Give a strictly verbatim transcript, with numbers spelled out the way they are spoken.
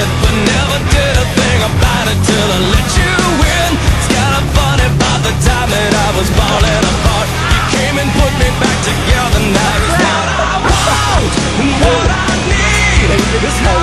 it, but never did a thing about it till I let you in. It's kinda funny about the time that I was falling apart. You came and put me back together. Now it's what I want and what I need. It's